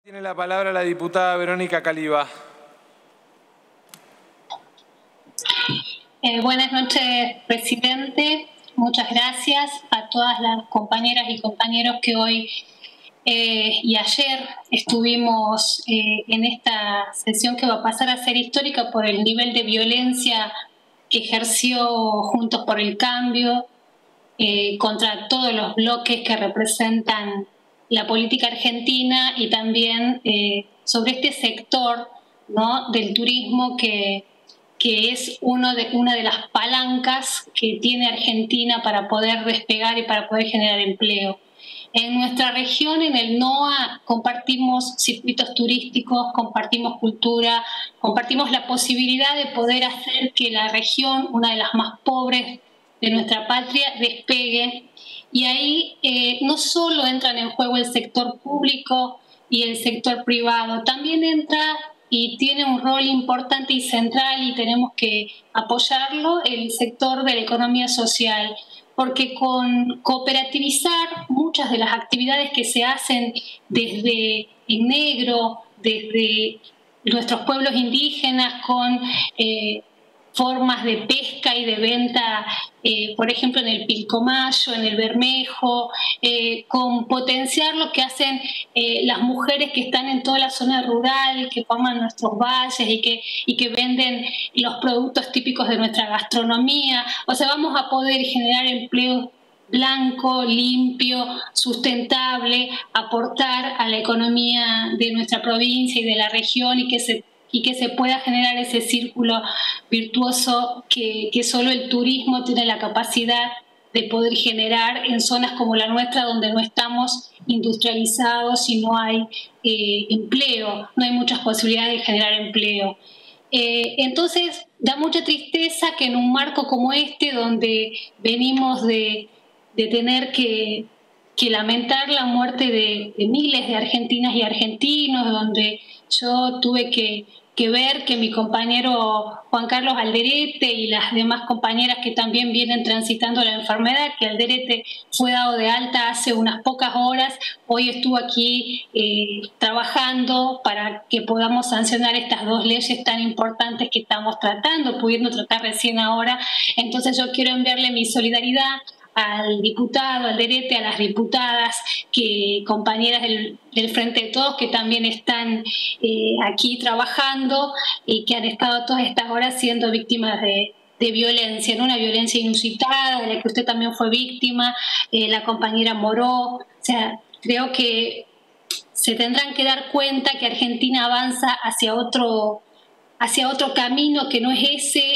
Tiene la palabra la diputada Verónica Caliba. Buenas noches, presidente. Muchas gracias a todas las compañeras y compañeros que hoy y ayer estuvimos en esta sesión que va a pasar a ser histórica por el nivel de violencia que ejerció Juntos por el Cambio contra todos los bloques que representan la política argentina y también sobre este sector, ¿no?, del turismo que es una de las palancas que tiene Argentina para poder despegar y para poder generar empleo. En nuestra región, en el NOA, compartimos circuitos turísticos, compartimos cultura, compartimos la posibilidad de poder hacer que la región, una de las más pobres de nuestra patria, despegue. Y ahí no solo entran en juego el sector público y el sector privado, también entra y tiene un rol importante y central, y tenemos que apoyarlo, el sector de la economía social, porque con cooperativizar muchas de las actividades que se hacen desde el negro, desde nuestros pueblos indígenas, con formas de pesca y de venta, por ejemplo en el Pilcomayo, en el Bermejo, con potenciar lo que hacen las mujeres que están en toda la zona rural, que forman nuestros valles y que venden los productos típicos de nuestra gastronomía. O sea, vamos a poder generar empleo blanco, limpio, sustentable, aportar a la economía de nuestra provincia y de la región, y que se pueda generar ese círculo virtuoso que solo el turismo tiene la capacidad de poder generar en zonas como la nuestra, donde no estamos industrializados y no hay empleo, no hay muchas posibilidades de generar empleo. Entonces, da mucha tristeza que en un marco como este, donde venimos de tener que lamentar la muerte de miles de argentinas y argentinos, donde yo tuve que ver que mi compañero Juan Carlos Alderete y las demás compañeras que también vienen transitando la enfermedad, que Alderete fue dado de alta hace unas pocas horas, hoy estuvo aquí trabajando para que podamos sancionar estas dos leyes tan importantes que estamos tratando, pudiendo tratar recién ahora. Entonces yo quiero enviarle mi solidaridad al diputado Alderete, a las diputadas, compañeras del Frente de Todos, que también están aquí trabajando y que han estado todas estas horas siendo víctimas de violencia, ¿no? Una violencia inusitada, de la que usted también fue víctima, la compañera Moró. O sea, creo que se tendrán que dar cuenta que Argentina avanza hacia otro camino que no es ese.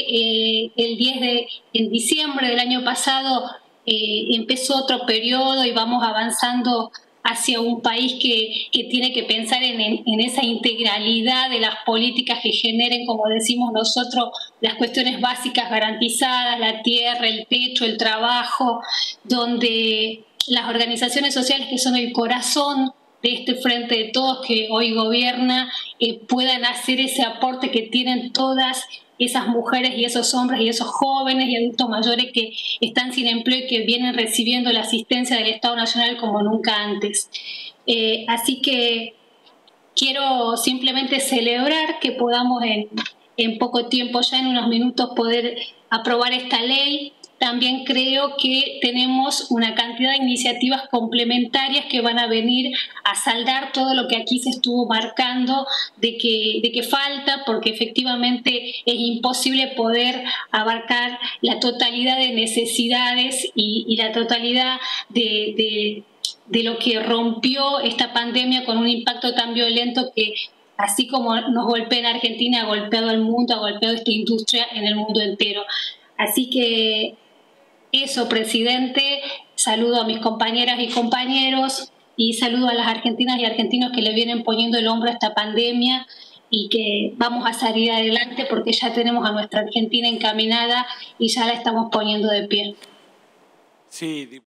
En diciembre del año pasado empezó otro periodo y vamos avanzando hacia un país que tiene que pensar en esa integralidad de las políticas que generen, como decimos nosotros, las cuestiones básicas garantizadas, la tierra, el techo, el trabajo, donde las organizaciones sociales, que son el corazón de este Frente de Todos que hoy gobierna, puedan hacer ese aporte que tienen todas esas mujeres y esos hombres y esos jóvenes y adultos mayores que están sin empleo y que vienen recibiendo la asistencia del Estado Nacional como nunca antes. Así que quiero simplemente celebrar que podamos en poco tiempo, ya en unos minutos, poder aprobar esta ley. También creo que tenemos una cantidad de iniciativas complementarias que van a venir a saldar todo lo que aquí se estuvo marcando de que falta, porque efectivamente es imposible poder abarcar la totalidad de necesidades y la totalidad de lo que rompió esta pandemia con un impacto tan violento que, así como nos golpea en Argentina, ha golpeado al mundo, ha golpeado esta industria en el mundo entero. Así que eso, presidente, saludo a mis compañeras y compañeros y saludo a las argentinas y argentinos que le vienen poniendo el hombro a esta pandemia, y que vamos a salir adelante porque ya tenemos a nuestra Argentina encaminada y ya la estamos poniendo de pie. Sí.